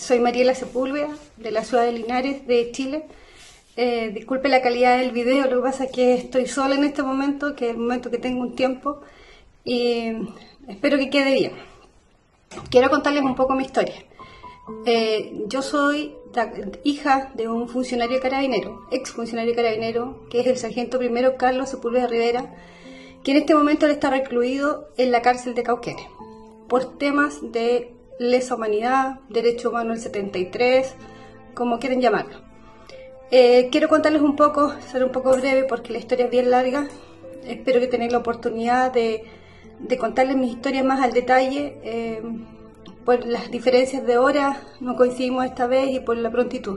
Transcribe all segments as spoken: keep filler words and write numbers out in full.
soy Mariela Sepúlveda, de la ciudad de Linares, de Chile. Eh, disculpe la calidad del video, lo que pasa es que estoy sola en este momento, que es el momento que tengo un tiempo, y espero que quede bien. Quiero contarles un poco mi historia. Eh, yo soy hija de un funcionario carabinero, ex funcionario carabinero, que es el sargento primero Carlos Sepúlveda Rivera, que en este momento él está recluido en la cárcel de Cauquenes por temas de lesa humanidad, derecho humano del setenta y tres, como quieren llamarlo. Eh, quiero contarles un poco, ser un poco breve porque la historia es bien larga. Espero que tengan la oportunidad de, de contarles mi historia más al detalle. Eh, por las diferencias de horas no coincidimos esta vez y por la prontitud.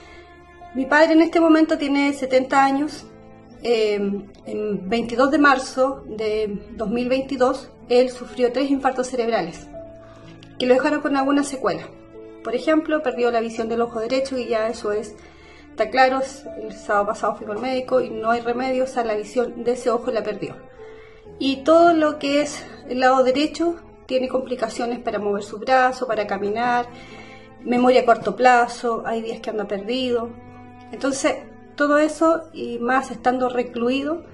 Mi padre en este momento tiene setenta años. Eh, en veintidós de marzo de dos mil veintidós él sufrió tres infartos cerebrales que lo dejaron con algunas secuelas. Por ejemplo, perdió la visión del ojo derecho, y ya eso es, está claro, el sábado pasado fui al médico y no hay remedio, o sea, la visión de ese ojo la perdió. Y todo lo que es el lado derecho tiene complicaciones para mover su brazo, para caminar, memoria a corto plazo, hay días que anda perdido. Entonces, todo eso, y más estando recluido,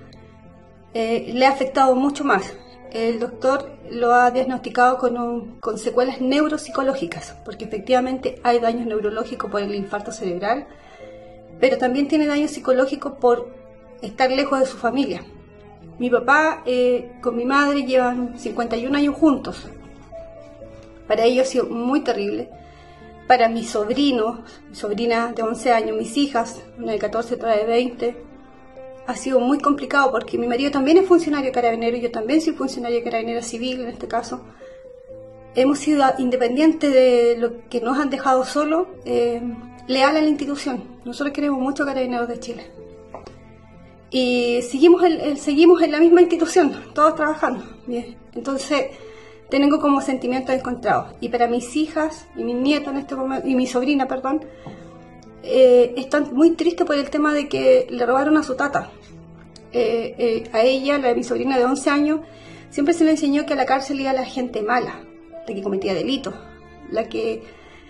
eh, le ha afectado mucho más. El doctor lo ha diagnosticado con, un, con secuelas neuropsicológicas, porque efectivamente hay daños neurológicos por el infarto cerebral, pero también tiene daño psicológico por estar lejos de su familia. Mi papá eh, con mi madre llevan cincuenta y un años juntos. Para ellos ha sido muy terrible. Para mis sobrinos, mi sobrina de once años, mis hijas, una de catorce, otra de veinte, ha sido muy complicado porque mi marido también es funcionario carabinero y yo también soy funcionaria carabinera civil en este caso. Hemos sido independientes de lo que nos han dejado solos, eh, leal a la institución. Nosotros queremos mucho Carabineros de Chile. Y seguimos, el, el, seguimos en la misma institución, todos trabajando. Bien. Entonces, tengo como sentimientos encontrados. Y para mis hijas y mis nietos en este momento, y mi sobrina, perdón, eh, están muy tristes por el tema de que le robaron a su tata. Eh, eh, a ella, la de mi sobrina de once años, siempre se le enseñó que a la cárcel iba la gente mala, la que cometía delitos, la que,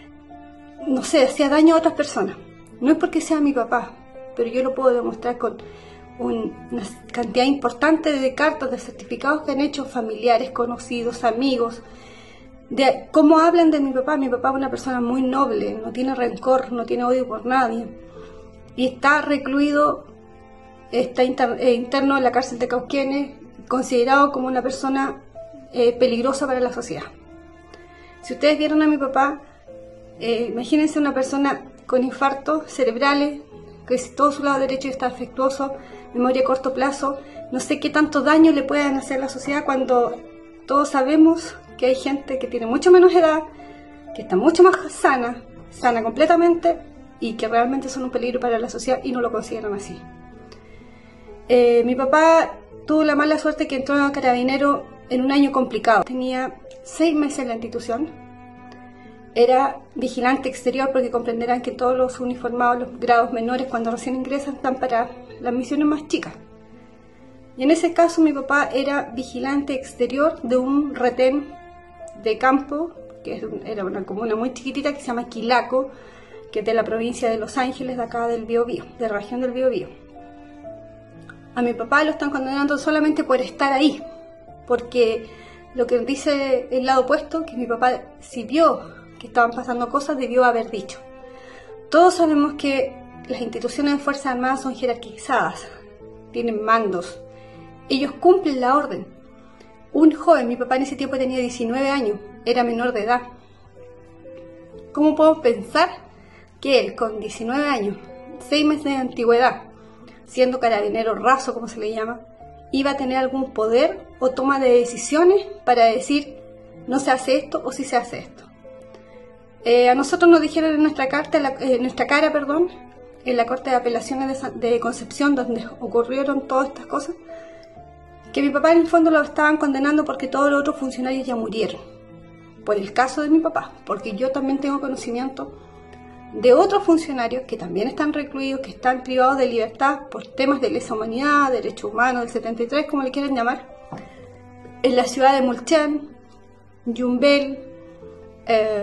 no sé, hacía daño a otras personas. No es porque sea mi papá, pero yo lo puedo demostrar con un, una cantidad importante de cartas, de certificados que han hecho familiares, conocidos, amigos, de cómo hablan de mi papá. Mi papá es una persona muy noble, no tiene rencor, no tiene odio por nadie, y está recluido, está inter, eh, interno en la cárcel de Cauquenes, considerado como una persona eh, peligrosa para la sociedad. Si ustedes vieron a mi papá, eh, imagínense una persona con infartos cerebrales, que todo su lado derecho está afectuoso, memoria a corto plazo. No sé qué tanto daño le pueden hacer a la sociedad cuando todos sabemos que hay gente que tiene mucho menos edad, que está mucho más sana, sana completamente, y que realmente son un peligro para la sociedad y no lo consideran así. Eh, mi papá tuvo la mala suerte que entró a Carabinero en un año complicado. Tenía seis meses en la institución. Era vigilante exterior, porque comprenderán que todos los uniformados, los grados menores, cuando recién ingresan, están para las misiones más chicas. Y en ese caso mi papá era vigilante exterior de un retén de campo, que era una comuna muy chiquitita que se llama Quilaco, que es de la provincia de Los Ángeles, de acá del Biobío, de la región del Biobío. A mi papá lo están condenando solamente por estar ahí, porque lo que dice el lado opuesto, que mi papá, si vio que estaban pasando cosas, debió haber dicho. Todos sabemos que las instituciones de Fuerzas Armadas son jerarquizadas, tienen mandos, ellos cumplen la orden. Un joven, mi papá en ese tiempo tenía diecinueve años, era menor de edad. ¿Cómo puedo pensar que él, con diecinueve años, seis meses de antigüedad, siendo carabinero raso, como se le llama, iba a tener algún poder o toma de decisiones para decir no se hace esto o sí se hace esto? Eh, a nosotros nos dijeron en nuestra, carta, en eh, nuestra cara, perdón, en la Corte de Apelaciones de, de Concepción, donde ocurrieron todas estas cosas, que mi papá en el fondo lo estaban condenando porque todos los otros funcionarios ya murieron. Por el caso de mi papá, porque yo también tengo conocimiento de otros funcionarios que también están recluidos, que están privados de libertad por temas de lesa humanidad, derechos humanos del setenta y tres, como le quieran llamar, en la ciudad de Mulchen, Yumbel, eh,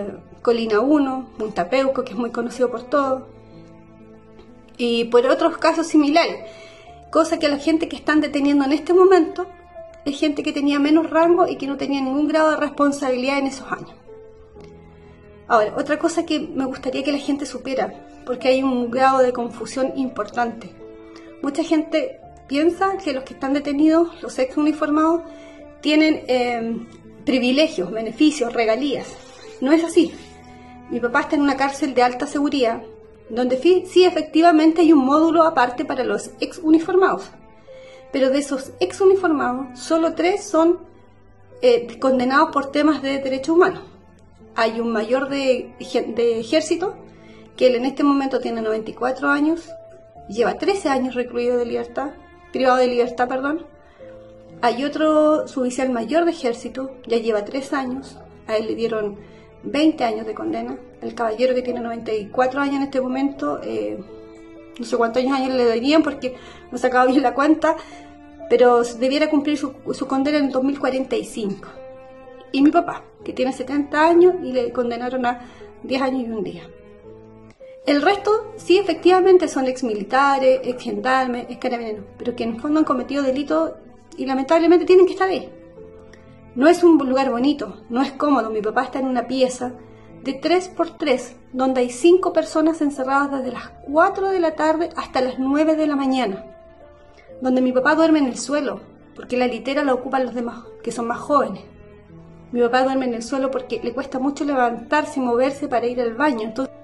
Colina uno, Muntapeuco, que es muy conocido por todos, y por otros casos similares, cosa que la gente que están deteniendo en este momento es gente que tenía menos rango y que no tenía ningún grado de responsabilidad en esos años. Ahora, otra cosa que me gustaría que la gente supiera, porque hay un grado de confusión importante. Mucha gente piensa que los que están detenidos, los ex uniformados, tienen eh, privilegios, beneficios, regalías. No es así. Mi papá está en una cárcel de alta seguridad, donde sí efectivamente hay un módulo aparte para los ex uniformados. Pero de esos ex uniformados, solo tres son eh, condenados por temas de derechos humanos. Hay un mayor de, de ejército, que él en este momento tiene noventa y cuatro años, lleva trece años recluido de libertad, privado de libertad, perdón. Hay otro suboficial mayor de ejército, ya lleva tres años, a él le dieron veinte años de condena. El caballero que tiene noventa y cuatro años en este momento, eh, no sé cuántos años le darían porque no sacaba bien la cuenta, pero debiera cumplir su, su condena en dos mil cuarenta y cinco. Y mi papá, que tiene setenta años y le condenaron a diez años y un día. El resto, sí, efectivamente, son ex militares, ex gendarmes, ex carabineros, pero que en el fondo han cometido delitos y lamentablemente tienen que estar ahí. No es un lugar bonito, no es cómodo. Mi papá está en una pieza de tres por tres, donde hay cinco personas encerradas desde las cuatro de la tarde hasta las nueve de la mañana, donde mi papá duerme en el suelo, porque la litera la ocupan los demás, que son más jóvenes. Mi papá duerme en el suelo porque le cuesta mucho levantarse y moverse para ir al baño. Entonces,